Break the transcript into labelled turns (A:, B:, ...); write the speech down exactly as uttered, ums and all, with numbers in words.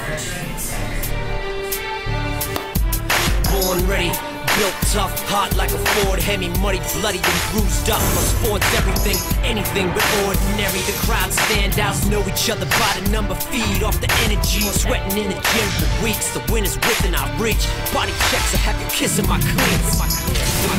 A: Born ready, built tough, hot like a Ford Hemi, muddy, bloody, and bruised up. My sport's everything, anything but ordinary. The crowd standouts know each other by the number, feed off the energy. Sweating in the gym for weeks, the wind is within our reach. Body checks, I have you kissing my cleats. The